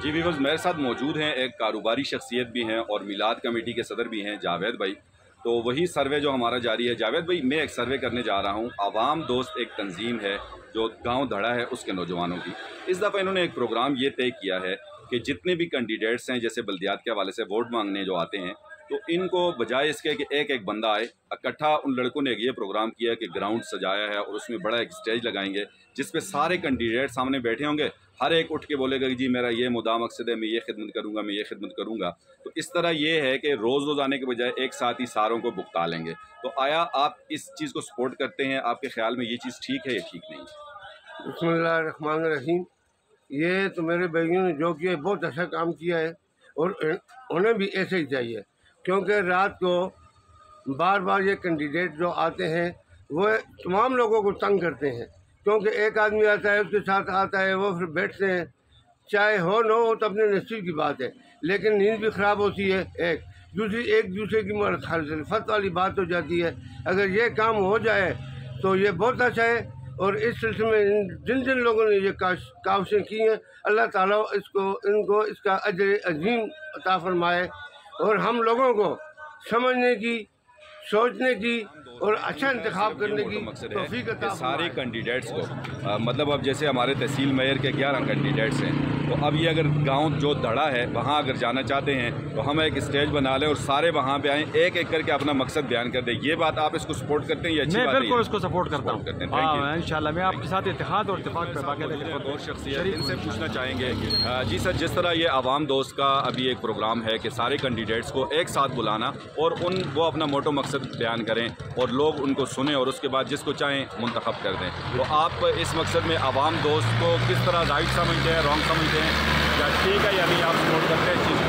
जी viewers, मेरे साथ मौजूद हैं एक कारोबारी शख्सियत भी हैं और मिलाद कमेटी के सदर भी हैं, जावेद भाई। तो वही सर्वे जो हमारा जारी है। जावेद भाई, मैं एक सर्वे करने जा रहा हूं। आवाम दोस्त एक तंजीम है जो गांव धड़ा है उसके नौजवानों की। इस दफ़ा इन्होंने एक प्रोग्राम ये तय किया है कि जितने भी कैंडिडेट्स हैं, जैसे बल्दियात के हवाले से वोट मांगने जो आते हैं, तो इनको बजाय इसके कि एक एक बंदा आए, इकट्ठा उन लड़कों ने ये प्रोग्राम किया कि ग्राउंड सजाया है और उसमें बड़ा एक स्टेज लगाएंगे जिस पे सारे कैंडिडेट सामने बैठे होंगे। हर एक उठ के बोलेगा कि जी मेरा ये मुद्दा मकसद है, मैं ये खिदमत करूंगा, मैं ये खिदमत करूंगा। तो इस तरह ये है कि रोज़ आने के बजाय एक साथ ही सारों को भुगता लेंगे। तो आया आप इस चीज़ को सपोर्ट करते हैं? आपके ख्याल में ये चीज़ ठीक है या ठीक नहीं? बिस्मिल्लाहिर्रहमानिर्रहीम। ये तो मेरे भाइयों ने जो किया बहुत अच्छा काम किया है और उन्हें भी ऐसे ही चाहिए, क्योंकि रात को बार बार ये कैंडिडेट जो आते हैं वो तमाम लोगों को तंग करते हैं। क्योंकि एक आदमी आता है, उसके साथ आता है, वो फिर बैठते हैं, चाहे हो न हो तो अपने नसीब की बात है, लेकिन नींद भी ख़राब होती है। एक दूसरे की मुखालफत वाली बात हो जाती है। अगर ये काम हो जाए तो ये बहुत अच्छा है। और इस सिलसिले में जिन जिन लोगों ने ये काविशें की हैं, अल्लाह ताला इनको इसका अजर अजीम अता फरमाए और हम लोगों को समझने की, सोचने की और अच्छा इंतखाब करने की तौफीक अता फरमाए। सारे कैंडिडेट्स को मतलब अब जैसे हमारे तहसील मेयर के 11 कैंडिडेट्स हैं, तो अब ये अगर गांव जो धड़ा है वहाँ अगर जाना चाहते हैं तो हम एक स्टेज बना लें और सारे वहाँ पे आएँ, एक एक करके अपना मकसद बयान कर दें। ये बात आप इसको सपोर्ट करते हैं? ये अच्छी बात है। मैं बिल्कुल इसको सपोर्ट करता हूँ। इंशाल्लाह मैं आपके साथ इत्तेहाद और इत्तेफाक और शख्सियत इनसे पूछना चाहेंगे। जी सर, जिस तरह ये आवाम दोस्त का अभी एक प्रोग्राम है कि सारे कैंडिडेट्स को एक साथ बुलाना और वो अपना मोटो मकसद बयान करें और लोग उनको सुने और उसके बाद जिसको चाहें मुंतखब कर दें, तो आप इस मकसद में आवाम दोस्त को किस तरह राइट समझते हैं, रॉन्ग समझते हैं, क्या ठीक है या नहीं, आप सपोर्ट करते हैं इस चीज़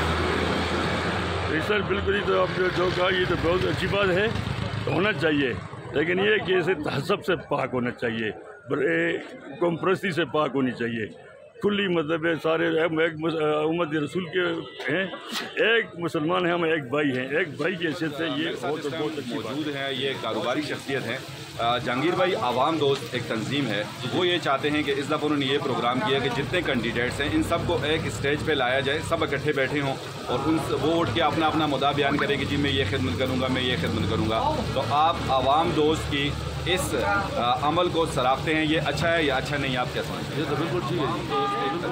को? सर बिल्कुल ही, तो आप जो कहा ये तो बहुत अच्छी बात है, तो होना चाहिए, लेकिन ये कि इसे तहज़्ज़ुब से पाक होना चाहिए, कौमपरस्ती से पाक होनी चाहिए। खुली मतलब है, सारे एक उम्मत रसूल के हैं, एक मुसलमान हैं, हम एक भाई हैं, एक भाई की हैसियत से ये बहुत अच्छी मौजूद है। ये कारोबारी शख्सियत है जहांगीर भाई। आवाम दोस्त एक तंजीम है, वो ये चाहते हैं कि इस दफ़ा उन्होंने ये प्रोग्राम किया कि जितने कैंडिडेट्स हैं इन सबको एक स्टेज पे लाया जाए, सब इकट्ठे बैठे हों और वो उठ के अपना अपना मुद्दा बयान करें कि जी मैं ये खिदमत करूँगा, मैं ये खिदमत करूँगा। तो आप आवाम दोस्त की इस अमल को सराहते हैं, ये अच्छा है या अच्छा नहीं, आप क्या समझते हैं? ये तो बिल्कुल ठीक है।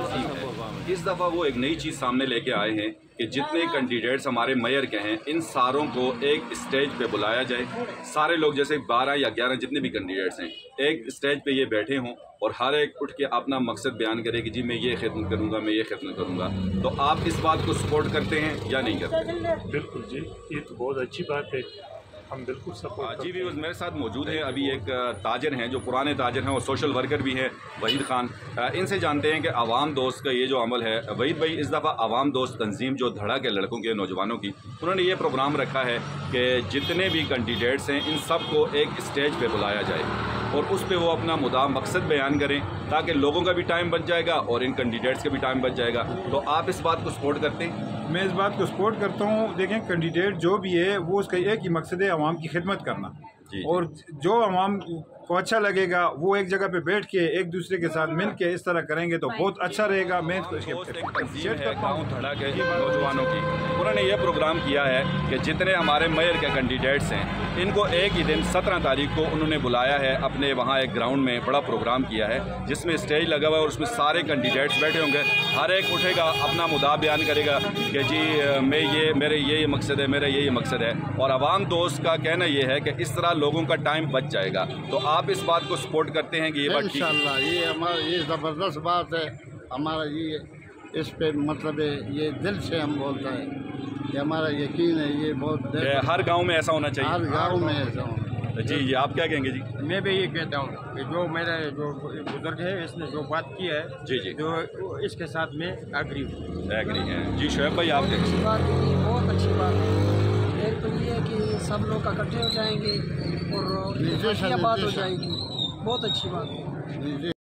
इस दफ़ा वो एक नई चीज़ सामने लेके आए हैं कि जितने कैंडिडेट्स हमारे मेयर के हैं इन सारों को एक स्टेज पे बुलाया जाए। सारे लोग जैसे 12 या 11 जितने भी कैंडिडेट्स हैं एक स्टेज पे ये बैठे हों और हर एक उठ के अपना मकसद बयान करे कि जी मैं ये खिदमत करूँगा, मैं ये खिदमत करूँगा। तो आप इस बात को सपोर्ट करते हैं या नहीं करते? बिल्कुल जी, ये तो बहुत अच्छी बात है, हम बिल्कुल सपोर्ट। जी व्यूअर्स, मेरे साथ मौजूद हैं अभी एक ताजर हैं जो पुराने ताजर हैं और सोशल वर्कर भी हैं, वहीद खान। इनसे जानते हैं कि आवाम दोस्त का ये जो अमल है। वहीद भाई, इस दफ़ा आवाम दोस्त तंजीम जो धड़ा के लड़कों के, नौजवानों की, उन्होंने ये प्रोग्राम रखा है कि जितने भी कैंडिडेट्स हैं इन सब को एक स्टेज पे बुलाया जाए और उस पर वो अपना मुद्दा मकसद बयान करें ताकि लोगों का भी टाइम बच जाएगा और इन कैंडिडेट्स का भी टाइम बच जाएगा। तो आप इस बात को सपोर्ट करते हैं? मैं इस बात को सपोर्ट करता हूँ। देखें, कैंडिडेट जो भी है वो उसका एक ही मकसद है, आवाम की खिदमत करना। और जो आवाम को अच्छा लगेगा वो एक जगह पे बैठ के एक दूसरे के साथ मिल के इस तरह करेंगे तो बहुत अच्छा रहेगा। मैं गाँव धड़ा के नौजवानों की उन्होंने ये प्रोग्राम किया है कि जितने हमारे मेयर के कैंडिडेट्स हैं इनको एक ही दिन 17 तारीख को उन्होंने बुलाया है अपने वहाँ एक ग्राउंड में, बड़ा प्रोग्राम किया है जिसमें स्टेज लगा हुआ है और उसमें सारे कैंडिडेट्स बैठे होंगे। हर एक उठेगा, अपना मुद्दा बयान करेगा कि जी मेरे ये मकसद है, मेरा ये मकसद है। और आवाम दोस्त का कहना ये है कि इस तरह लोगों का टाइम बच जाएगा। तो आप इस बात को सपोर्ट करते हैं कि ये बात ठीक है? इंशाअल्लाह ये हमारा ये ज़बरदस्त बात है। हमारा ये इस पे मतलब ये दिल से हम बोलते हैं कि हमारा यकीन है ये बहुत हर गांव में ऐसा होना चाहिए। हर गांव में ऐसा होना। जी आप क्या कहेंगे? जी मैं भी ये कहता हूँ कि जो मेरा जो बुजुर्ग है इसने जो बात की है, जी जो इसके साथ में एग्री हैं। जी शोएब भाई, आप अच्छी बात है, बहुत अच्छी बात है। एक तो ये है कि सब लोग इकट्ठे हो जाएंगे और बात हो जाएगी, बहुत अच्छी बात है।